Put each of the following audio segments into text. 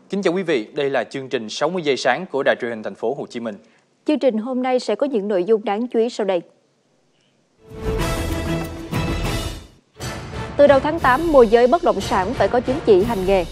Kính chào quý vị, đây là chương trình 60 giây sáng của Đài Truyền hình Thành phố Hồ Chí Minh. Chương trình hôm nay sẽ có những nội dung đáng chú ý sau đây. Từ đầu tháng 8, môi giới bất động sản phải có chứng chỉ hành nghề.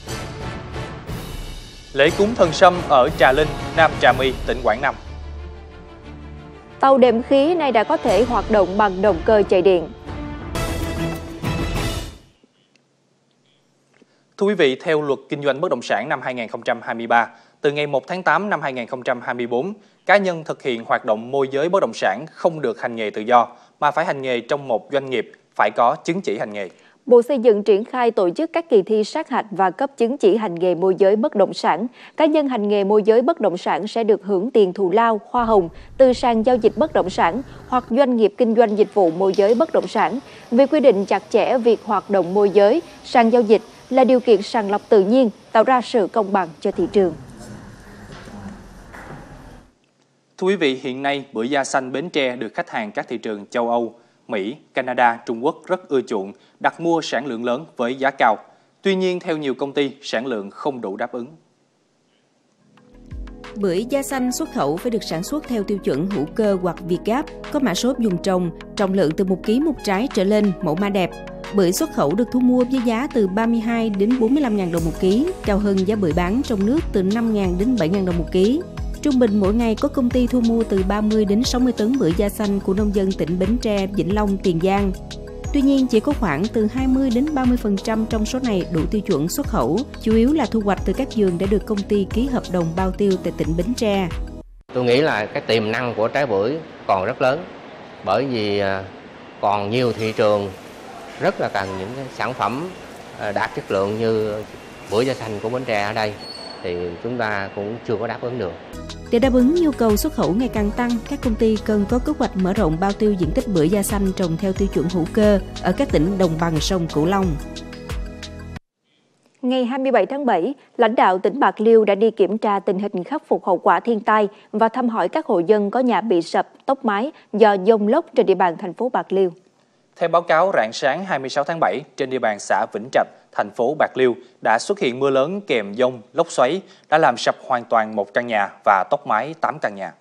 Lễ cúng thần sâm ở Trà Linh, Nam Trà My, tỉnh Quảng Nam. Tàu đệm khí nay đã có thể hoạt động bằng động cơ chạy điện. Thưa quý vị, theo luật kinh doanh bất động sản năm 2023, từ ngày 1 tháng 8 năm 2024, cá nhân thực hiện hoạt động môi giới bất động sản không được hành nghề tự do, mà phải hành nghề trong một doanh nghiệp, phải có chứng chỉ hành nghề. Bộ Xây dựng triển khai tổ chức các kỳ thi sát hạch và cấp chứng chỉ hành nghề môi giới bất động sản. Cá nhân hành nghề môi giới bất động sản sẽ được hưởng tiền thù lao, hoa hồng từ sàn giao dịch bất động sản hoặc doanh nghiệp kinh doanh dịch vụ môi giới bất động sản. Vì quy định chặt chẽ việc hoạt động môi giới, sàn giao dịch là điều kiện sàng lọc tự nhiên, tạo ra sự công bằng cho thị trường. Thưa quý vị, hiện nay bưởi da xanh Bến Tre được khách hàng các thị trường châu Âu, Mỹ, Canada, Trung Quốc rất ưa chuộng, đặt mua sản lượng lớn với giá cao. Tuy nhiên, theo nhiều công ty, sản lượng không đủ đáp ứng. Bưởi da xanh xuất khẩu phải được sản xuất theo tiêu chuẩn hữu cơ hoặc Việt Gáp, có mã số dùng trồng, trọng lượng từ 1 kg một trái trở lên, mẫu mã đẹp. Bưởi xuất khẩu được thu mua với giá từ 32 đến 45.000 đồng một ký, cao hơn giá bưởi bán trong nước từ 5.000 đến 7.000 đồng một ký. Trung bình mỗi ngày có công ty thu mua từ 30 đến 60 tấn bưởi da xanh của nông dân tỉnh Bến Tre, Vĩnh Long, Tiền Giang. Tuy nhiên, chỉ có khoảng từ 20 đến 30% trong số này đủ tiêu chuẩn xuất khẩu, chủ yếu là thu hoạch từ các vườn đã được công ty ký hợp đồng bao tiêu tại tỉnh Bến Tre. Tôi nghĩ là cái tiềm năng của trái bưởi còn rất lớn, bởi vì còn nhiều thị trường rất là cần những cái sản phẩm đạt chất lượng như bưởi da xanh của Bến Tre ở đây, thì chúng ta cũng chưa có đáp ứng được. Để đáp ứng nhu cầu xuất khẩu ngày càng tăng, các công ty cần có kế hoạch mở rộng bao tiêu diện tích bưởi da xanh trồng theo tiêu chuẩn hữu cơ ở các tỉnh đồng bằng sông Cửu Long. Ngày 27 tháng 7, lãnh đạo tỉnh Bạc Liêu đã đi kiểm tra tình hình khắc phục hậu quả thiên tai và thăm hỏi các hộ dân có nhà bị sập, tốc mái do dông lốc trên địa bàn thành phố Bạc Liêu. Theo báo cáo rạng sáng 26 tháng 7, trên địa bàn xã Vĩnh Trạch, thành phố Bạc Liêu đã xuất hiện mưa lớn kèm dông, lốc xoáy đã làm sập hoàn toàn một căn nhà và tốc mái 8 căn nhà.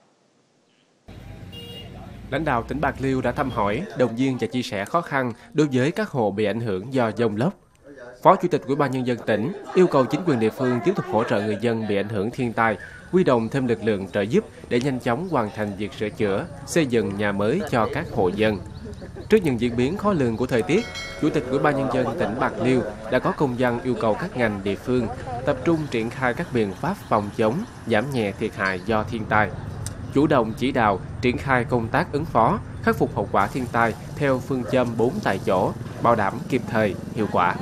Lãnh đạo tỉnh Bạc Liêu đã thăm hỏi, động viên và chia sẻ khó khăn đối với các hộ bị ảnh hưởng do dông lốc. Phó Chủ tịch Ủy ban Nhân dân tỉnh yêu cầu chính quyền địa phương tiếp tục hỗ trợ người dân bị ảnh hưởng thiên tai, huy động thêm lực lượng trợ giúp để nhanh chóng hoàn thành việc sửa chữa, xây dựng nhà mới cho các hộ dân. Trước những diễn biến khó lường của thời tiết, Chủ tịch Ủy ban Nhân dân tỉnh Bạc Liêu đã có công văn yêu cầu các ngành địa phương tập trung triển khai các biện pháp phòng chống, giảm nhẹ thiệt hại do thiên tai, chủ động chỉ đạo triển khai công tác ứng phó, khắc phục hậu quả thiên tai theo phương châm 4 tại chỗ, bảo đảm kịp thời, hiệu quả.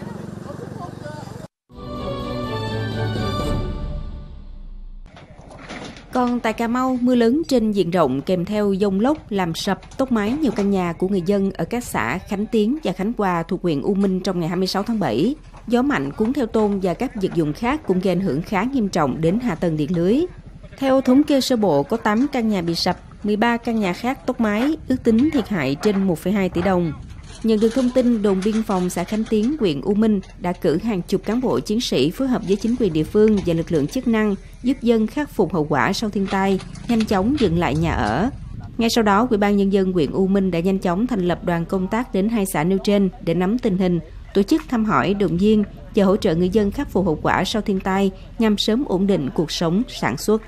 Còn tại Cà Mau, mưa lớn trên diện rộng kèm theo dông lốc làm sập, tốc mái nhiều căn nhà của người dân ở các xã Khánh Tiến và Khánh Hòa thuộc huyện U Minh trong ngày 26 tháng 7. Gió mạnh cuốn theo tôn và các vật dụng khác cũng gây ảnh hưởng khá nghiêm trọng đến hạ tầng điện lưới. Theo thống kê sơ bộ, có 8 căn nhà bị sập, 13 căn nhà khác tốc mái, ước tính thiệt hại trên 1,2 tỷ đồng. Nhận được thông tin, đồn biên phòng xã Khánh Tiến, huyện U Minh đã cử hàng chục cán bộ chiến sĩ phối hợp với chính quyền địa phương và lực lượng chức năng giúp dân khắc phục hậu quả sau thiên tai, nhanh chóng dựng lại nhà ở. Ngay sau đó, Ủy ban Nhân dân huyện U Minh đã nhanh chóng thành lập đoàn công tác đến 2 xã nêu trên để nắm tình hình, tổ chức thăm hỏi, động viên và hỗ trợ người dân khắc phục hậu quả sau thiên tai nhằm sớm ổn định cuộc sống, sản xuất.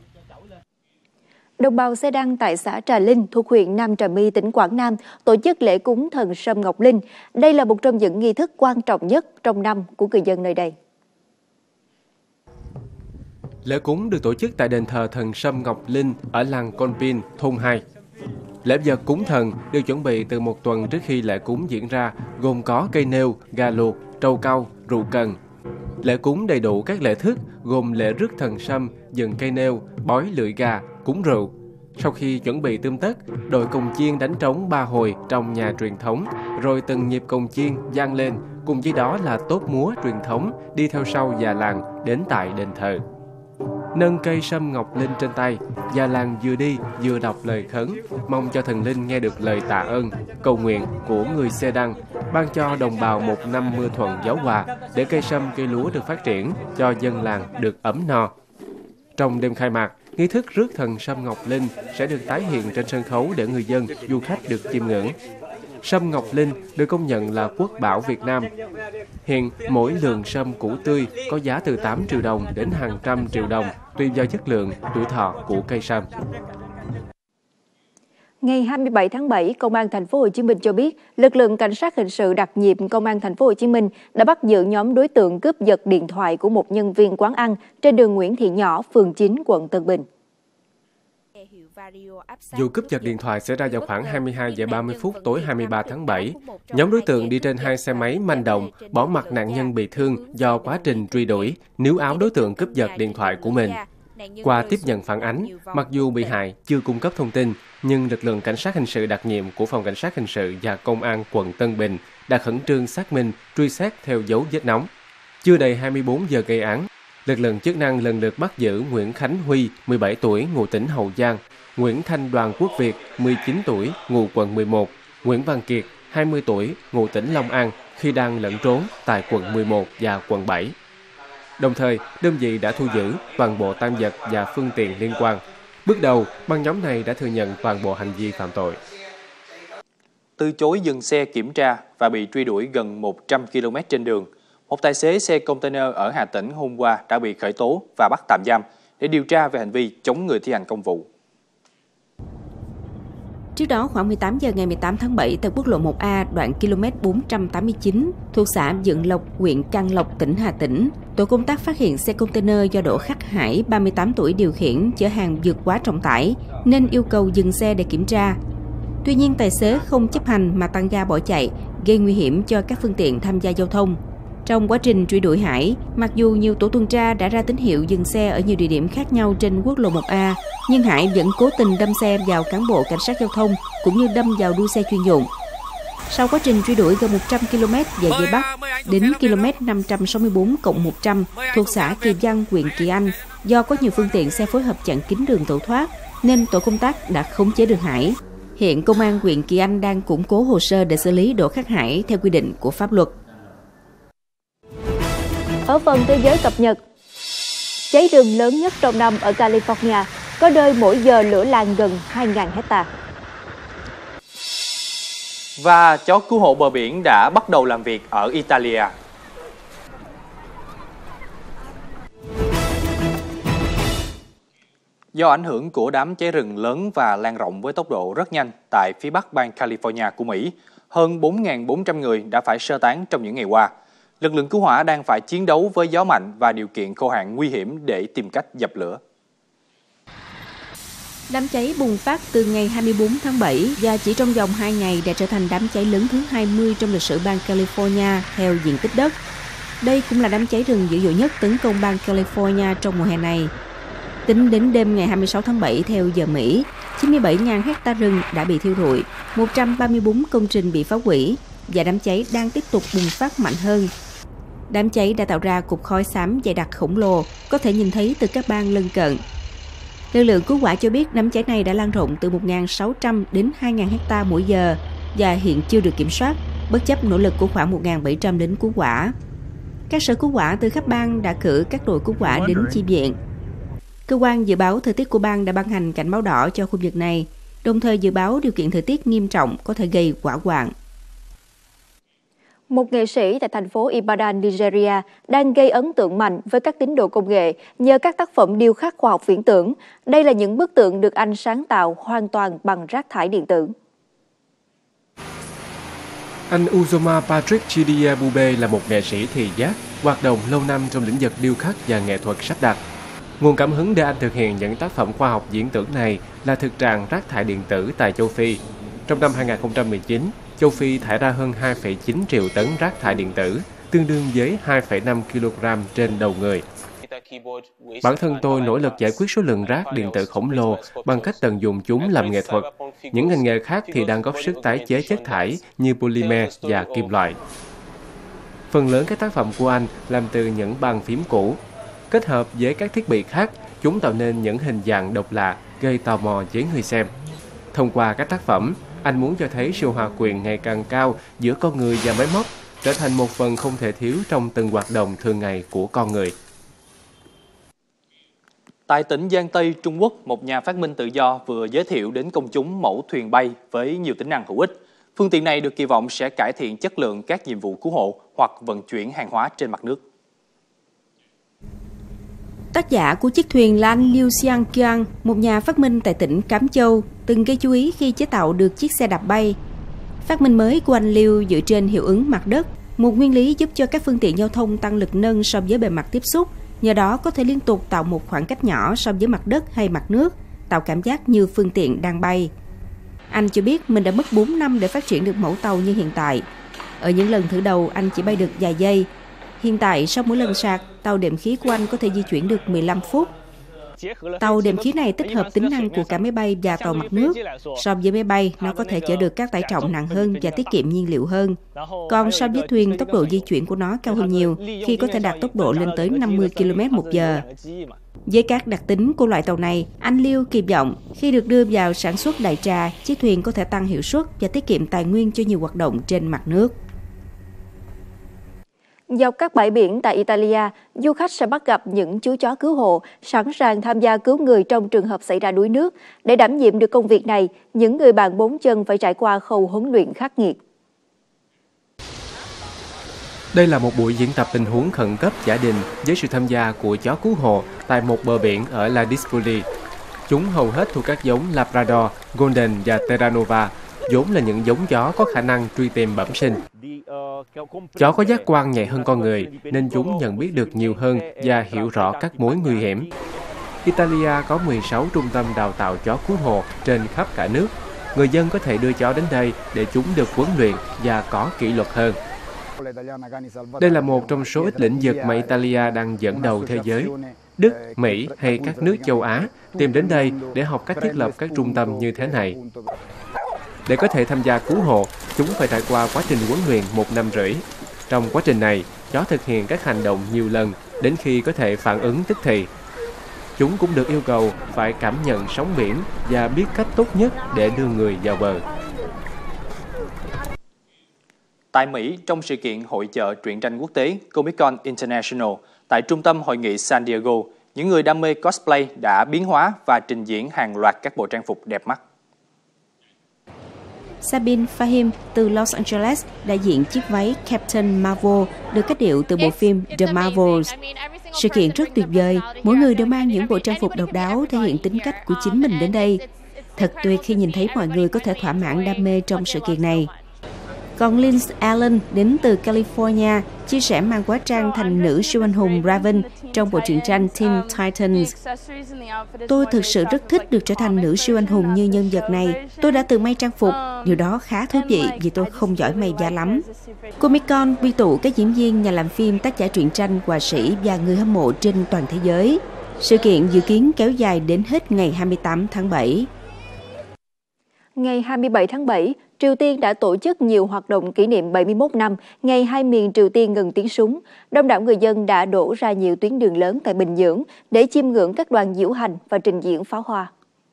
Đồng bào Xe Đăng tại xã Trà Linh thuộc huyện Nam Trà My, tỉnh Quảng Nam tổ chức lễ cúng thần Sâm Ngọc Linh. Đây là một trong những nghi thức quan trọng nhất trong năm của người dân nơi đây. Lễ cúng được tổ chức tại đền thờ thần Sâm Ngọc Linh ở làng Con Pin, thôn 2. Lễ vật cúng thần được chuẩn bị từ một tuần trước khi lễ cúng diễn ra, gồm có cây nêu, gà luộc, trâu cau, rượu cần. Lễ cúng đầy đủ các lễ thức gồm lễ rước thần sâm, dựng cây nêu, bói lưỡi gà, cúng rượu. Sau khi chuẩn bị tươm tất, đội cồng chiên đánh trống 3 hồi trong nhà truyền thống, rồi từng nhịp cồng chiên vang lên, cùng với đó là tốt múa truyền thống đi theo sau già làng đến tại đền thờ. nâng cây sâm ngọc linh trên tay, già làng vừa đi vừa đọc lời khấn, mong cho thần linh nghe được lời tạ ơn, cầu nguyện của người Xê Đăng, ban cho đồng bào một năm mưa thuận gió hòa để cây sâm cây lúa được phát triển, cho dân làng được ấm no. Trong đêm khai mạc, nghi thức rước thần sâm ngọc linh sẽ được tái hiện trên sân khấu để người dân, du khách được chiêm ngưỡng. Sâm ngọc linh được công nhận là quốc bảo Việt Nam. Hiện, mỗi lượng sâm củ tươi có giá từ 8 triệu đồng đến hàng trăm triệu đồng, tùy vào chất lượng, tuổi thọ của cây sâm. Ngày 27 tháng 7, Công an Thành phố Hồ Chí Minh cho biết, lực lượng cảnh sát hình sự đặc nhiệm Công an Thành phố Hồ Chí Minh đã bắt giữ nhóm đối tượng cướp giật điện thoại của một nhân viên quán ăn trên đường Nguyễn Thị Nhỏ, phường 9, quận Tân Bình. Vụ cướp giật điện thoại xảy ra vào khoảng 22 giờ 30 phút tối 23 tháng 7. Nhóm đối tượng đi trên 2 xe máy manh động, bỏ mặc nạn nhân bị thương do quá trình truy đuổi, níu áo đối tượng cướp giật điện thoại của mình. Qua tiếp nhận phản ánh, mặc dù bị hại chưa cung cấp thông tin, nhưng lực lượng cảnh sát hình sự đặc nhiệm của Phòng Cảnh sát Hình sự và Công an quận Tân Bình đã khẩn trương xác minh, truy xét theo dấu vết nóng. Chưa đầy 24 giờ gây án, lực lượng chức năng lần lượt bắt giữ Nguyễn Khánh Huy, 17 tuổi, ngụ tỉnh Hậu Giang, Nguyễn Thanh Đoàn Quốc Việt, 19 tuổi, ngụ quận 11, Nguyễn Văn Kiệt, 20 tuổi, ngụ tỉnh Long An, khi đang lẫn trốn tại quận 11 và quận 7. Đồng thời, đơn vị đã thu giữ toàn bộ tang vật và phương tiện liên quan. Bước đầu, băng nhóm này đã thừa nhận toàn bộ hành vi phạm tội. Từ chối dừng xe kiểm tra và bị truy đuổi gần 100 km trên đường, một tài xế xe container ở Hà Tĩnh hôm qua đã bị khởi tố và bắt tạm giam để điều tra về hành vi chống người thi hành công vụ. Trước đó, khoảng 18 giờ ngày 18 tháng 7, tại quốc lộ 1A, đoạn km 489, thuộc xã Dựng Lộc, huyện Can Lộc, tỉnh Hà Tĩnh, tổ công tác phát hiện xe container do Đỗ Khắc Hải, 38 tuổi điều khiển, chở hàng vượt quá trọng tải, nên yêu cầu dừng xe để kiểm tra. Tuy nhiên, tài xế không chấp hành mà tăng ga bỏ chạy, gây nguy hiểm cho các phương tiện tham gia giao thông. Trong quá trình truy đuổi Hải, mặc dù nhiều tổ tuần tra đã ra tín hiệu dừng xe ở nhiều địa điểm khác nhau trên quốc lộ 1A, nhưng Hải vẫn cố tình đâm xe vào cán bộ cảnh sát giao thông cũng như đâm vào đuôi xe chuyên dụng. Sau quá trình truy đuổi gần 100 km về Tây Bắc, đến km 564+100 thuộc xã Kỳ Văn, huyện Kỳ Anh, do có nhiều phương tiện xe phối hợp chặn kín đường tẩu thoát, nên tổ công tác đã khống chế được Hải. Hiện Công an huyện Kỳ Anh đang củng cố hồ sơ để xử lý Đỗ Khắc Hải theo quy định của pháp luật. Ở phần thế giới cập nhật, cháy rừng lớn nhất trong năm ở California, có nơi mỗi giờ lửa lan gần 2.000 hectare. Và chó cứu hộ bờ biển đã bắt đầu làm việc ở Italia. Do ảnh hưởng của đám cháy rừng lớn và lan rộng với tốc độ rất nhanh tại phía bắc bang California của Mỹ, hơn 4.400 người đã phải sơ tán trong những ngày qua. Lực lượng cứu hỏa đang phải chiến đấu với gió mạnh và điều kiện khô hạn nguy hiểm để tìm cách dập lửa. Đám cháy bùng phát từ ngày 24 tháng 7 và chỉ trong vòng 2 ngày đã trở thành đám cháy lớn thứ 20 trong lịch sử bang California theo diện tích đất. Đây cũng là đám cháy rừng dữ dội nhất tấn công bang California trong mùa hè này. Tính đến đêm ngày 26 tháng 7 theo giờ Mỹ, 97.000 hectare rừng đã bị thiêu rụi, 134 công trình bị phá hủy và đám cháy đang tiếp tục bùng phát mạnh hơn. Đám cháy đã tạo ra cục khói xám dày đặc khổng lồ, có thể nhìn thấy từ các bang lân cận. Lực lượng cứu hỏa cho biết đám cháy này đã lan rộng từ 1.600 đến 2.000 hectare mỗi giờ và hiện chưa được kiểm soát, bất chấp nỗ lực của khoảng 1.700 lính cứu hỏa. Các sở cứu hỏa từ khắp bang đã cử các đội cứu hỏa đến chi viện. Cơ quan dự báo thời tiết của bang đã ban hành cảnh báo đỏ cho khu vực này, đồng thời dự báo điều kiện thời tiết nghiêm trọng có thể gây hỏa hoạn. Một nghệ sĩ tại thành phố Ibadan, Nigeria đang gây ấn tượng mạnh với các tín đồ công nghệ nhờ các tác phẩm điêu khắc khoa học viễn tưởng. Đây là những bức tượng được anh sáng tạo hoàn toàn bằng rác thải điện tử. Anh Uzoma Patrick Chidia Bube là một nghệ sĩ thị giác, hoạt động lâu năm trong lĩnh vực điêu khắc và nghệ thuật sắp đặt. Nguồn cảm hứng để anh thực hiện những tác phẩm khoa học viễn tưởng này là thực trạng rác thải điện tử tại châu Phi. Trong năm 2019, châu Phi thải ra hơn 2,9 triệu tấn rác thải điện tử, tương đương với 2,5 kg trên đầu người. Bản thân tôi nỗ lực giải quyết số lượng rác điện tử khổng lồ bằng cách tận dụng chúng làm nghệ thuật. Những ngành nghề khác thì đang góp sức tái chế chất thải như polymer và kim loại. Phần lớn các tác phẩm của anh làm từ những bàn phím cũ. Kết hợp với các thiết bị khác, chúng tạo nên những hình dạng độc lạ, gây tò mò với người xem. Thông qua các tác phẩm, anh muốn cho thấy sự hòa quyện ngày càng cao giữa con người và máy móc, trở thành một phần không thể thiếu trong từng hoạt động thường ngày của con người. Tại tỉnh Giang Tây, Trung Quốc, một nhà phát minh tự do vừa giới thiệu đến công chúng mẫu thuyền bay với nhiều tính năng hữu ích. Phương tiện này được kỳ vọng sẽ cải thiện chất lượng các nhiệm vụ cứu hộ hoặc vận chuyển hàng hóa trên mặt nước. Tác giả của chiếc thuyền là anh Liu Xiangqiang, một nhà phát minh tại tỉnh Cám Châu, từng gây chú ý khi chế tạo được chiếc xe đạp bay. Phát minh mới của anh Liu dựa trên hiệu ứng mặt đất, một nguyên lý giúp cho các phương tiện giao thông tăng lực nâng so với bề mặt tiếp xúc, nhờ đó có thể liên tục tạo một khoảng cách nhỏ so với mặt đất hay mặt nước, tạo cảm giác như phương tiện đang bay. Anh cho biết mình đã mất 4 năm để phát triển được mẫu tàu như hiện tại. Ở những lần thử đầu, anh chỉ bay được vài giây. Hiện tại, sau mỗi lần sạc, tàu đệm khí của anh có thể di chuyển được 15 phút. Tàu đệm khí này tích hợp tính năng của cả máy bay và tàu mặt nước. So với máy bay, nó có thể chở được các tải trọng nặng hơn và tiết kiệm nhiên liệu hơn. Còn so với thuyền, tốc độ di chuyển của nó cao hơn nhiều, khi có thể đạt tốc độ lên tới 50 km/h. Với các đặc tính của loại tàu này, anh Liu kỳ vọng khi được đưa vào sản xuất đại trà, chiếc thuyền có thể tăng hiệu suất và tiết kiệm tài nguyên cho nhiều hoạt động trên mặt nước. Dọc các bãi biển tại Italia, du khách sẽ bắt gặp những chú chó cứu hộ sẵn sàng tham gia cứu người trong trường hợp xảy ra đuối nước. Để đảm nhiệm được công việc này, những người bạn 4 chân phải trải qua khâu huấn luyện khắc nghiệt. Đây là một buổi diễn tập tình huống khẩn cấp giả định với sự tham gia của chó cứu hộ tại một bờ biển ở Ladispoli. Chúng hầu hết thuộc các giống Labrador, Golden và Terranova, vốn là những giống chó có khả năng truy tìm bẩm sinh. Chó có giác quan nhạy hơn con người nên chúng nhận biết được nhiều hơn và hiểu rõ các mối nguy hiểm. Italia có 16 trung tâm đào tạo chó cứu hộ trên khắp cả nước. Người dân có thể đưa chó đến đây để chúng được huấn luyện và có kỷ luật hơn. Đây là một trong số ít lĩnh vực mà Italia đang dẫn đầu thế giới. Đức, Mỹ hay các nước châu Á tìm đến đây để học cách thiết lập các trung tâm như thế này. Để có thể tham gia cứu hộ, chúng phải trải qua quá trình huấn luyện 1 năm rưỡi. Trong quá trình này, chó thực hiện các hành động nhiều lần đến khi có thể phản ứng tức thì. Chúng cũng được yêu cầu phải cảm nhận sóng biển và biết cách tốt nhất để đưa người vào bờ. Tại Mỹ, trong sự kiện hội chợ truyện tranh quốc tế Comic-Con International tại trung tâm hội nghị San Diego, những người đam mê cosplay đã biến hóa và trình diễn hàng loạt các bộ trang phục đẹp mắt. Sabine Fahim từ Los Angeles đã diễn chiếc váy Captain Marvel được cách điệu từ bộ phim The Marvels. Sự kiện rất tuyệt vời, mỗi người đều mang những bộ trang phục độc đáo thể hiện tính cách của chính mình đến đây. Thật tuyệt khi nhìn thấy mọi người có thể thỏa mãn đam mê trong sự kiện này. Còn Lindsay Allen đến từ California chia sẻ mang hóa trang thành nữ siêu anh hùng Raven trong bộ truyện tranh Teen Titans. Tôi thực sự rất thích được trở thành nữ siêu anh hùng như nhân vật này. Tôi đã từng may trang phục, điều đó khá thú vị vì tôi không giỏi may da lắm. Comic-Con quy tụ các diễn viên, nhà làm phim, tác giả truyện tranh, họa sĩ và người hâm mộ trên toàn thế giới. Sự kiện dự kiến kéo dài đến hết ngày 28 tháng 7. Ngày 27 tháng 7, Triều Tiên đã tổ chức nhiều hoạt động kỷ niệm 71 năm ngày hai miền Triều Tiên ngừng tiếng súng. Đông đảo người dân đã đổ ra nhiều tuyến đường lớn tại Bình Nhưỡng để chiêm ngưỡng các đoàn diễu hành và trình diễn pháo hoa.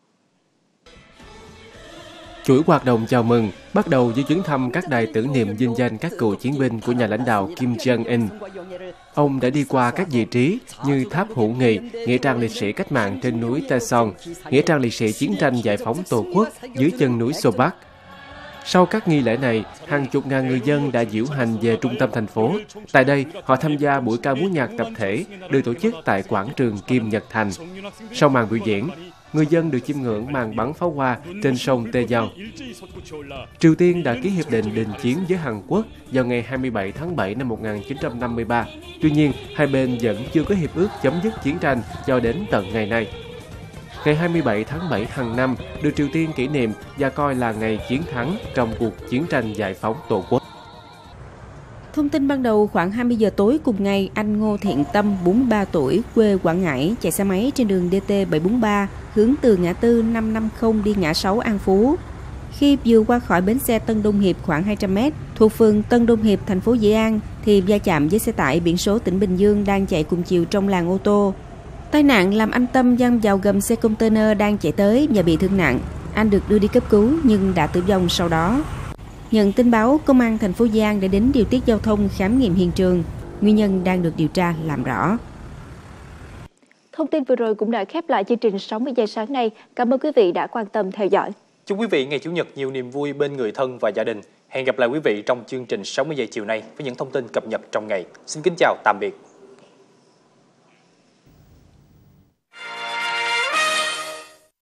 Chuỗi hoạt động chào mừng bắt đầu với chuyến thăm các đài tưởng niệm vinh danh các cựu chiến binh của nhà lãnh đạo Kim Jong-un. Ông đã đi qua các vị trí như tháp hữu nghị, nghĩa trang liệt sĩ cách mạng trên núi Taesong, nghĩa trang liệt sĩ chiến tranh giải phóng Tổ quốc dưới chân núi Sobak. Sau các nghi lễ này, hàng chục ngàn người dân đã diễu hành về trung tâm thành phố. Tại đây, họ tham gia buổi ca múa nhạc tập thể được tổ chức tại quảng trường Kim Nhật Thành. Sau màn biểu diễn, người dân được chiêm ngưỡng màn bắn pháo hoa trên sông Taeyong. Triều Tiên đã ký hiệp định đình chiến với Hàn Quốc vào ngày 27 tháng 7 năm 1953. Tuy nhiên, hai bên vẫn chưa có hiệp ước chấm dứt chiến tranh cho đến tận ngày nay. Ngày 27 tháng 7 hàng năm được Triều Tiên kỷ niệm và coi là ngày chiến thắng trong cuộc chiến tranh giải phóng Tổ quốc. Thông tin ban đầu khoảng 20 giờ tối cùng ngày, anh Ngô Thiện Tâm, 43 tuổi, quê Quảng Ngãi, chạy xe máy trên đường DT743 hướng từ ngã tư 550 đi ngã 6 An Phú. Khi vừa qua khỏi bến xe Tân Đông Hiệp khoảng 200 m thuộc phường Tân Đông Hiệp, thành phố Dĩ An, thì va chạm với xe tải biển số tỉnh Bình Dương đang chạy cùng chiều trong làn ô tô. Tai nạn làm anh Tâm văng vào gầm xe container đang chạy tới và bị thương nặng. Anh được đưa đi cấp cứu nhưng đã tử vong sau đó. Nhận tin báo, Công an thành phố Giang đã đến điều tiết giao thông khám nghiệm hiện trường. Nguyên nhân đang được điều tra làm rõ. Thông tin vừa rồi cũng đã khép lại chương trình 60 giây sáng nay. Cảm ơn quý vị đã quan tâm theo dõi. Chúc quý vị ngày Chủ nhật nhiều niềm vui bên người thân và gia đình. Hẹn gặp lại quý vị trong chương trình 60 giây chiều nay với những thông tin cập nhật trong ngày. Xin kính chào, tạm biệt.